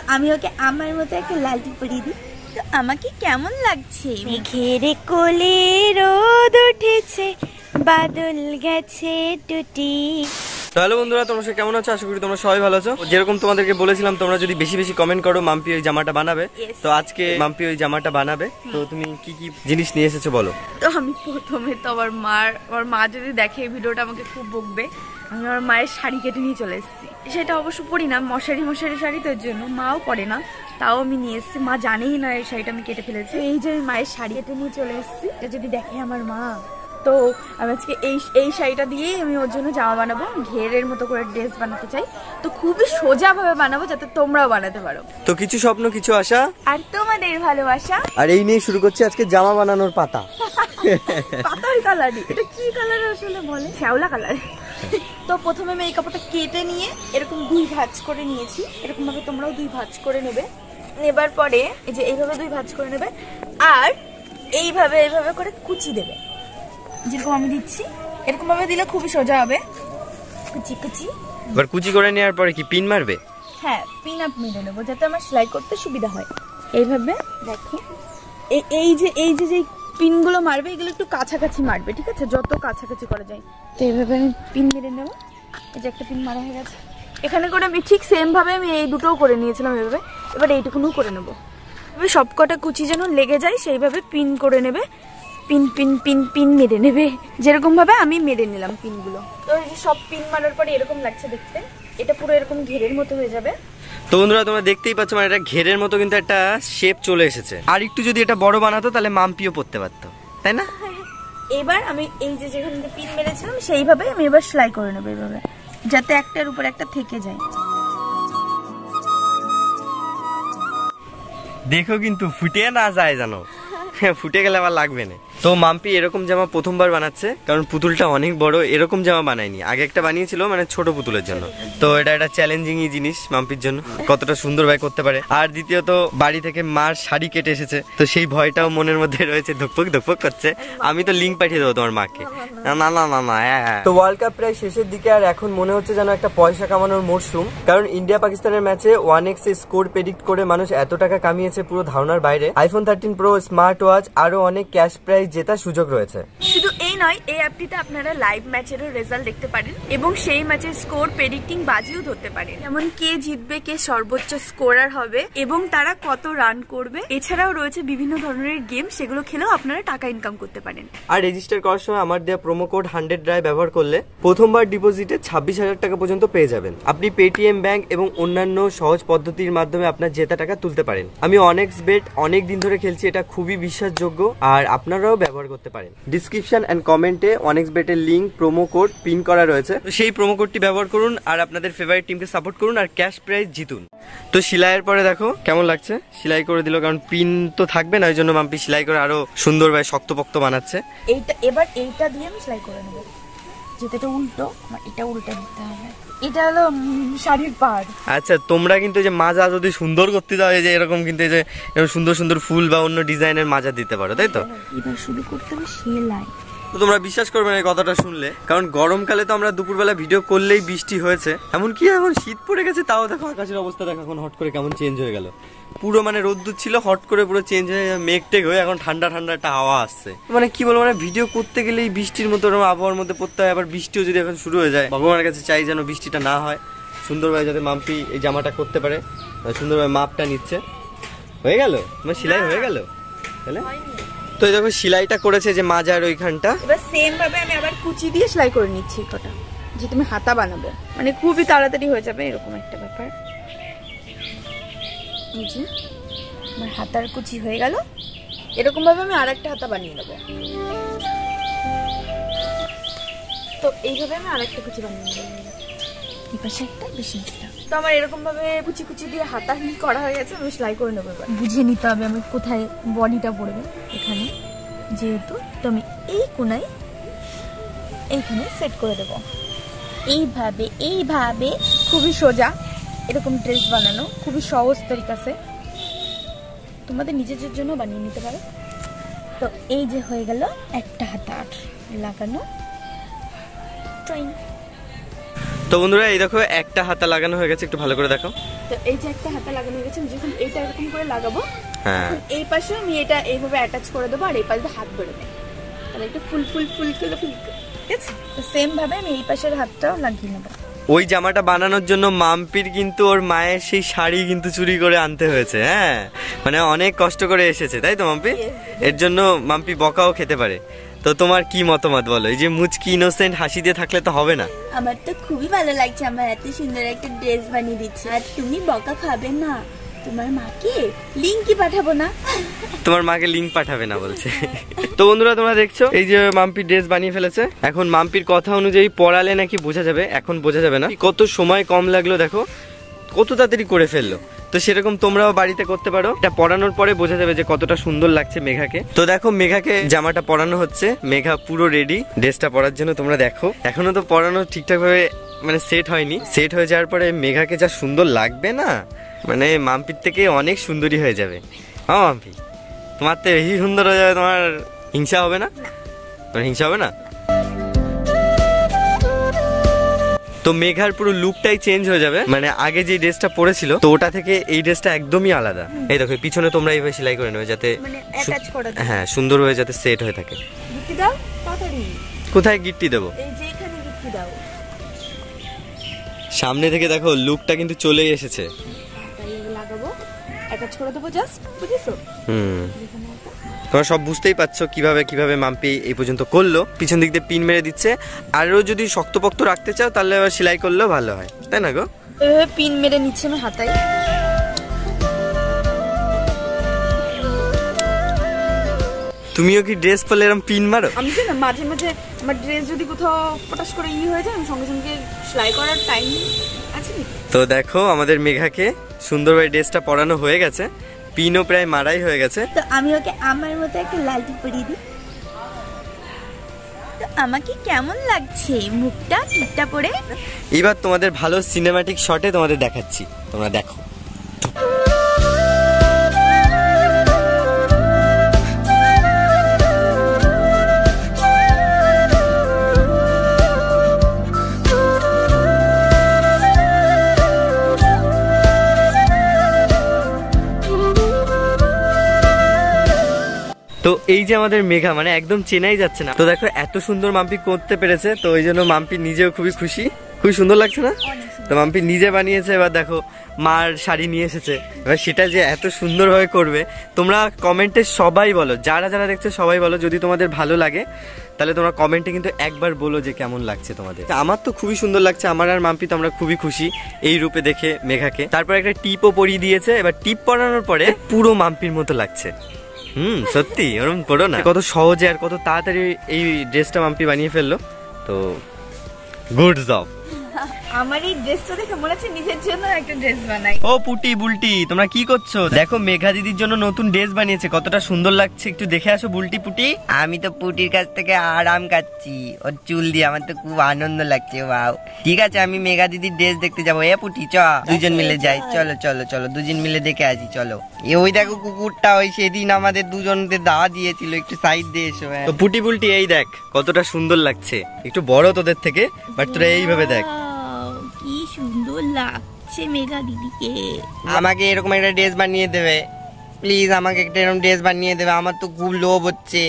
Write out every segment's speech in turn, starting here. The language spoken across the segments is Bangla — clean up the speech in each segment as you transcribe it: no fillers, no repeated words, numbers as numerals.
আমি ওকে আমার মতো একটা লালটি পরিয়ে দিই। তো আমাকে কেমন লাগছে? মেঘের কোলে রোদ উঠেছে, বাদল গেছে টুটি। হ্যালো বন্ধুরা, তোমরা সবাই কেমন আছো? আশা করি তোমরা সবাই ভালো আছো। যেরকম তোমাদেরকে বলেছিলাম, তোমরা যদি বেশি বেশি কমেন্ট করো মাম্পি ওই জামাটা বানাবে। তো আজকে মাম্পি ওই জামাটা বানাবে। তো তুমি কি কি জিনিস নিয়ে এসেছো বলো? তো আমি প্রথমে তো আমার মা যদি দেখে এই ভিডিওটা আমাকে খুব বকবে। আমি আমার মায়ের শাড়ি কেটে নিয়ে চলে এসেছি। সেটা অবশ্য পরি না, মশারি শাড়ি, তো এর জন্য মাও পরে না, তাও আমি নিয়ে এসেছি। মা জানেই না এই শাড়িটা আমি কেটে ফেলেছি। এই যে আমি মায়ের শাড়ি কেটে নিয়ে চলে এসেছি, এটা যদি দেখে আমার মা, তো আমি আজকে এই শাড়িটা দিয়েই আমি ওর জন্য জামা বানাবো। ঘেরের মতো করে ড্রেস বানাতে চাই, তো খুবই সোজা ভাবে বানাবো যাতে তোমরাও বানাতে পারো। তো কিছু স্বপ্ন, কিছু আশা আর তোমাদের ভালোবাসা। আর এই নিয়ে শুরু করছি আজকে জামা বানানোর পাতা। পাতার কালারই এটা কি কালার আসলে বলে? শ্যাওলা কালার। তো প্রথমে আমি এই কাপড়টা কেটে নিয়ে এরকম 2 ভাঁজ করে নিয়েছি। এরকম ভাবে তোমরাও 2 ভাঁজ করে নেবে। নেবার পরে এই যে এইভাবে 2 ভাঁজ করে নেবে, আর এইভাবে করে কুচি দেবে, যেরকম আমি দিচ্ছি। এরকম ভাবে দিলে খুবই সোজা হবে। কুচি এবার কুচি করে নেওয়ার পরে কি পিন মারবে? হ্যাঁ, পিন আপ মেরে নেবো যাতে আমার সেলাই করতে সুবিধা হয়। এইভাবে দেখো, এই যে পিনগুলো মারবে, এগুলো একটু কাছাকাছি মারবে, ঠিক আছে? যত কাছাকাছি করা যায়। তো এইভাবে আমি পিন মেরে নেবো। এই যে একটা পিন মারা হয়ে গেছে। এখানে করে আমি ঠিক সেম ভাবে আমি এই দুটোও করে নিয়েছিলাম এভাবে। এবার এইটুকুনও করে নেবো। এবার সবকটা কুচি যেন লেগে যায় সেইভাবে পিন করে নেবে। পিন মেরে নেবে, যেরকম ভাবে আমি মেরে নিলাম পিনগুলো। তো এই সব পিন মারার পরে এরকম লাগছে দেখতে। এটা পুরো এরকম ঘেরের মতো হয়ে যাবে। তো বন্ধুরা, তোমরা দেখতেই পাচ্ছ, মানে এটা ঘেরের মতো কিন্তু একটা শেপ চলে এসেছে। আর একটু যদি এটা বড় বানাতো তাহলে মাম্পিও পড়তে পারতো, তাই না? এবার আমি এই যে যেখানে পিন মেরেছিলাম সেইভাবে আমি এবার সেলাই করে নেবো, এইভাবে যাতে একটার উপর একটা থেকে যায়। দেখো কিন্তু ফুটে না যায় জানো, ফুটে গেলে আবার লাগবে না। তো মাম্পি এরকম জামা প্রথমবার বানাচ্ছে, কারণ পুতুলটা অনেক বড়। এরকম জামা বানায়নি, আগে একটা বানিয়েছিল মানে ছোট পুতুলের জন্য। তো এটা একটা চ্যালেঞ্জিংই জিনিস মাম্পির জন্য, কতটা সুন্দরভাবে করতে পারে। আর দ্বিতীয়ত বাড়ি থেকে মার শাড়ি কেটে এসেছে, তো সেই ভয়টাও মনের মধ্যে রয়েছে, ধুকপুক করছে। আমি তো লিঙ্ক পাঠিয়ে দেবো তোমার মাকে। না। তো ওয়ার্ল্ড কাপ প্রায় শেষের দিকে, আর এখন মনে হচ্ছে যেন একটা পয়সা কামানোর মরশুম। কারণ ইন্ডিয়া পাকিস্তানের ম্যাচে 1x স্কোর প্রেডিক্ট করে মানুষ এত টাকা কামিয়েছে পুরো ধারণার বাইরে। iPhone 13 Pro, স্মার্ট ওয়াচ, আরো অনেক ক্যাশ প্রাইজ জেতার সুযোগ রয়েছে। শুধু এই নয়, এই অ্যাপটিতে আপনারা লাইভ ম্যাচেরও রেজাল্ট দেখতে পারেন এবং সেই ম্যাচের স্কোর প্রেডিক্টিং বাজিও ধরতে পারেন, যেমন কে জিতবে, কে সর্বোচ্চ স্কোরার হবে এবং তারা কত রান করবে। এছাড়াও রয়েছে বিভিন্ন ধরনের গেম, সেগুলো খেলেও আপনারা টাকা ইনকাম করতে পারেন। আর রেজিস্টার করার সময় আমার দেওয়া প্রোমো কোড 100 ড্রাই ব্যবহার করলে প্রথমবার ডিপোজিটে 26,000 টাকা পর্যন্ত পেয়ে যাবেন। আপনি পেটিএম ব্যাংক এবং অন্যান্য সহজ পদ্ধতির মাধ্যমে আপনার জেতা টাকা তুলতে পারেন। আমি অনেক্স বেট অনেক দিন ধরে খেলছি, এটা খুবই বিশ্বাসযোগ্য, আর আপনারাও ব্যবহার করতে পারেন। ডিসক্রিপশন এন্ড কমেন্টে অনেক্স বেটের লিংক, প্রোমো কোড পিন করা রয়েছে, তো সেই প্রোমো কোডটি ব্যবহার করুন আর আপনাদের ফেভারিট টিমকে সাপোর্ট করুন আর ক্যাশ প্রাইজ জিতুন। তো সেলাইয়ের পরে দেখো কেমন লাগছে, সেলাই করে দিল, কারণ পিন তো থাকবে না, ওই জন্য মাম্পি সেলাই করে আরো সুন্দরভাবে শক্তপোক্ত বানাচ্ছে। এবার এইটা দিয়ে আমি সেলাই করে নেবো, যেটা এটা উল্টো, এটা উল্টে দিতে হবে। এটা হলো শাড়ির পাড়। আচ্ছা, তোমরা কিন্তু যে মাজা যদি সুন্দর করতে দাও, এই যে এরকম কিন্তু এই যে সুন্দর সুন্দর ফুল বা অন্য ডিজাইনের মাজা দিতে পারো, তাই তো? এবার শুরু করতে হবে সেলাই। তো তোমরা বিশ্বাস করবে না এই কথাটা শুনলে, কারণ গরমকালে তো আমরা দুপুরবেলা ভিডিও করলেই বৃষ্টি হয়েছে, এমনকি এখন শীত পড়ে গেছে, তাও দেখো আকাশের অবস্থা দেখো এখন হট করে কেমন চেঞ্জ হয়ে গেল। পুরো মানে রোদ্দুর ছিল, হট করে পুরো চেঞ্জ হয়ে মেঘ টেক হয়ে এখন ঠান্ডা একটা হাওয়া আসছে। মানে কি বলবো, মানে ভিডিও করতে গেলে এই বৃষ্টির মতো আবহাওয়ার মধ্যে পড়তে হয়। আবার বৃষ্টিও যদি এখন শুরু হয়ে যায়, ভগবানের কাছে চাই যেন বৃষ্টিটা না হয়, সুন্দরভাবে যাতে মাম্পি এই জামাটা করতে পারে। সুন্দরভাবে মাপটা নিচ্ছে, হয়ে গেল মানে সেলাই হয়ে গেল তাহলে। তো এই দেখো সেলাইটা করেছে যে মাজার ওইখানটা। এবার সেম ভাবে আমি আবার কুচি দিয়ে সেলাই করে নিচ্ছি কটা, যে তুমি হাতা বানাবে, মানে খুবই তাড়াতাড়ি হয়ে যাবে এরকম একটা ব্যাপার। এই যে আমার হাতার কুচি হয়ে গেল, এরকম ভাবে আমি আরেকটা হাতা বানিয়ে নেবো। তো এইভাবে আমি আরেকটা কুচি বানিয়ে নেবো, এই পাশে একটা, বেশি একটা। তো আমার এরকম ভাবে কুচি দিয়ে হাতা করা হয়ে গেছে, আমি সেলাই করে নেবো। এবার বুঝিয়ে নিতে হবে আমি কোথায় বডিটা পড়বে, এখানে যেহেতু, তো আমি এই কোনায় এইখানে সেট করে দেবো। এইভাবে খুবই সোজা এরকম ড্রেস বানানো, খুবই সহজ তরিকাছে, তোমাদের নিজেদের জন্য বানিয়ে নিতে পারো। তো এই যে হয়ে গেল একটা হাতা লাগানো ট্রেন। তো বন্ধুরা এই দেখো একটা হাতা লাগানো হয়ে গেছে, একটু ভালো করে দেখো। তো এই যে একটা হাতা লাগানো হয়ে গেছে, যখন এইটা এরকম করে লাগাবো, হ্যাঁ এই পাশে আমি এটা এইভাবে অ্যাটাচ করে দেবো আর এই পাশে হাত ধরে দেবো, তাহলে একটু ফুল ঠিক আছে। তো সেম ভাবে আমি এই পাশের হাতটাও লাগিয়ে নেবো। ওই জামাটা বানানোর জন্য মাম্পির কিন্তু ওর মায়ের সেই শাড়ি কিন্তু চুরি করে আনতে হয়েছে। হ্যাঁ মানে অনেক কষ্ট করে এসেছে, তাই তো মাম্পি? এর জন্য মাম্পি বকাও খেতে পারে। তো তোমার কি মতামত বলো? এই যে মুচকি ইনোসেন্ট হাসি দিয়ে থাকলে তো হবে না। আমার তো খুবই ভালো লাগছে, আমার এত সুন্দর একটা ড্রেস বানিয়ে দিচ্ছে। আর তুমি বকা খাবে না, তোমার মাকে লিংকই পাঠাবো না? তোমার মাকে লিংক পাঠাবে না বলছে। তো বন্ধুরা তোমরা দেখছো এই যে মাম্পি ড্রেস বানিয়ে ফেলেছে। এখন মাম্পির কথা অনুযায়ী পড়ালে নাকি বোঝা যাবে, এখন বোঝা যাবে না। কত সময় কম লাগলো দেখো, কত তাড়াতাড়ি করে ফেললো। তো সেরকম তোমরাও বাড়িতে করতে পারো। এটা পরানোর পরে বোঝা যাবে যে কতটা সুন্দর লাগছে মেঘাকে। তো দেখো মেঘাকে জামাটা পরানো হচ্ছে, মেঘা পুরো রেডি ড্রেসটা পরার জন্য। তোমরা দেখো এখনো তো পরানো ঠিকঠাক ভাবে মানে সেট হয়নি। সেট হয়ে যাওয়ার পরে মেঘাকে যা সুন্দর লাগবে না, মানে মাম্পির থেকে অনেক সুন্দরী হয়ে যাবে। হ্যাঁ মাম্পি, তোমার তো বেশি সুন্দর হয়ে যাবে। তোমার হিংসা হবে না? তোমার হিংসা হবে না? তো মেঘার পুরো লুকটাই চেঞ্জ হয়ে যাবে, মানে আগে যে ড্রেসটা পরেছিল তো ওটা থেকে এই ড্রেসটা একদমই আলাদা। এই দেখো পিছনে তোমরা এইভাবে সেলাই করে নেবে যাতে হ্যাঁ সুন্দর হয়ে যাতে সেট হয়ে থাকে। গিট্টি দাও তাড়াতাড়ি। কোথায় গিট্টি দেবো? এই যে এখানে গিট্টি দাও। সামনে থেকে দেখো লুকটা কিন্তু চলেই এসেছে। তাই লাগাবো, অ্যাটাচ করে দেবো জাস্ট, বুঝেছো? তোমরা সব বুঝতেই পারছো কিভাবে কিভাবে মাম্পি এই পর্যন্ত করলো। পিছন দিক দিয়ে পিন মেরে দিচ্ছে। আরও যদি শক্তপোক্ত রাখতে চাও তাহলে আবার সেলাই করলেও ভালো হয়, তাই না গো? পিন মেরে নিচ্ছে আমি হাতায়। তুমিও কি ড্রেস পরলে এরকম পিন মারো? আমি না মাঝে মাঝে আমার ড্রেস যদি কোথাও পটাশ করে হয়ে যায় আমি সঙ্গে সঙ্গে সেলাই করার টাইম আছে। তো দেখো আমাদের মেঘাকে সুন্দরভাবে ড্রেসটা পরানো হয়ে গেছে, পিনও প্রায় মারাই হয়ে গেছে। তো আমি ওকে আমার মতো একটা লালটি পরিয়ে দিই। তো আমাকে কেমন লাগছে মুখটা টিপটা পরে? এবার তোমাদের ভালো সিনেম্যাটিক শটে তোমাদের দেখাচ্ছি, তোমরা দেখো। তো এই যে আমাদের মেঘা মানে একদম চেনাই যাচ্ছে না। তো দেখো এত সুন্দর মাম্পি করতে পেরেছে, তো ওই জন্য মাম্পি নিজেও খুবই খুশি। খুবই সুন্দর লাগছে না? তো মাম্পি নিজে বানিয়েছে, এবার দেখো মার শাড়ি নিয়ে এসেছে, এবার সেটা যে এত সুন্দরভাবে করবে। তোমরা কমেন্টে সবাই বলো, যারা যারা দেখছো সবাই বলো, যদি তোমাদের ভালো লাগে তাহলে তোমরা কমেন্টে কিন্তু একবার বলো যে কেমন লাগছে তোমাদের। আমার তো খুবই সুন্দর লাগছে, আমার আর মাম্পি তো আমরা খুবই খুশি এই রূপে দেখে মেঘাকে। তারপর একটা টিপও পরিয়ে দিয়েছে, এবার টিপ পরানোর পরে পুরো মাম্পির মতো লাগছে। সত্যি ওরকম করো না। কত সহজে আর কত তাড়াতাড়ি এই ড্রেসটা মাম্পি বানিয়ে ফেললো, তো গুড জব। আমার এই ড্রেসটা দেখে মনে হচ্ছে নিজের জন্য একটা ড্রেস বানাই। ও পুটি বুলটি তোমরা কি করছো? দেখো মেঘা দিদির জন্য নতুন ড্রেস বানিয়েছে, কতটা সুন্দর লাগছে একটু দেখে আসো বুলটি পুটি। আমি তো পুটির কাছ থেকে আরাম খাচ্ছি ওর চুল দিয়ে, আমার তো খুব আনন্দ লাগছে। ওয়াও, ঠিক আছে আমি মেঘা দিদির ড্রেস দেখতে যাবো। এ পুটি চ দুজন মিলে যাই, চলো চলো চলো দুজন মিলে দেখে আসি চলো। এ ওই দেখো কুকুরটা, ওই সেদিন আমাদের দুজনদের দাওয়া দিয়েছিল, একটু সাইড দিয়ে এসো। তো পুটি বুলটি এই দেখ কতটা সুন্দর লাগছে, একটু বড় তোদের থেকে, বাট তোরা এইভাবে দেখ কি সুন্দর লাগছে মেঘা দিদিকে। আমাকে এরকম একটা ড্রেস বানিয়ে দেবে প্লিজ, আমাকে একটা এরকম ড্রেস বানিয়ে দেবে, আমার তো খুব লোভ হচ্ছে।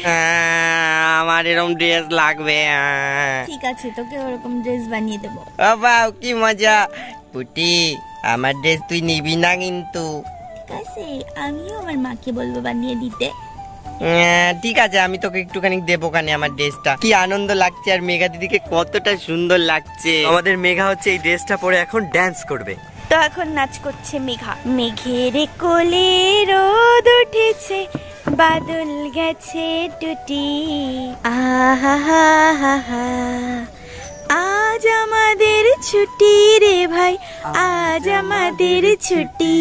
আমার এরকম ড্রেস লাগবে। ঠিক আছে তোকে ওরকম ড্রেস বানিয়ে দেবো। ও বাউ কি মজা। পুটি আমার ড্রেস তুই নিবি না কিন্তু? ঠিক আছে আমিও আমার মাকে বলবো বানিয়ে দিতে। ঠিক আছে আমি তোকে একটুখানি দেবো কানে আমার ড্রেসটা। কি আনন্দ লাগছে, আর মেঘা দিদিকে কতটা সুন্দর লাগছে। আমাদের মেঘা হচ্ছে এই ড্রেসটা পরে এখন ড্যান্স করবে। তো এখন নাচ করছে মেঘা। মেঘের কোলে রোদ উঠেছে, বাদল গেছে টুটি, আহা হা হা হা, আজ আমাদের ছুটি রে ভাই, আজ আমাদের ছুটি,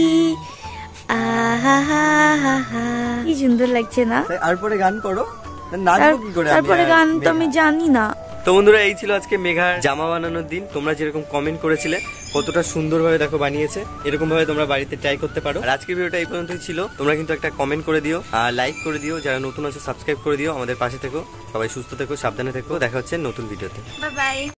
আহা হা হা হা। কি সুন্দর লাগছে না? আর পরে গান করো, নাচবো কি করে? তারপরে গান তো আমি জানি না। তো বন্ধুরা এই ছিল আজকে মেঘার জামা বানানোর দিন। তোমরা যেরকম কমেন্ট করেছিলে কতটা সুন্দরভাবে দেখো বানিয়েছে, এরকম ভাবে তোমরা বাড়িতে ট্রাই করতে পারো। আর আজকের ভিডিওটা এই পর্যন্তই ছিল। তোমরা কিন্তু একটা কমেন্ট করে দিও আর লাইক করে দিও, যারা নতুন আছে সাবস্ক্রাইব করে দিও। আমাদের পাশে থেকো, সবাই সুস্থ থেকো, সাবধানে থেকো। দেখা হচ্ছে নতুন ভিডিওতে। Bye by.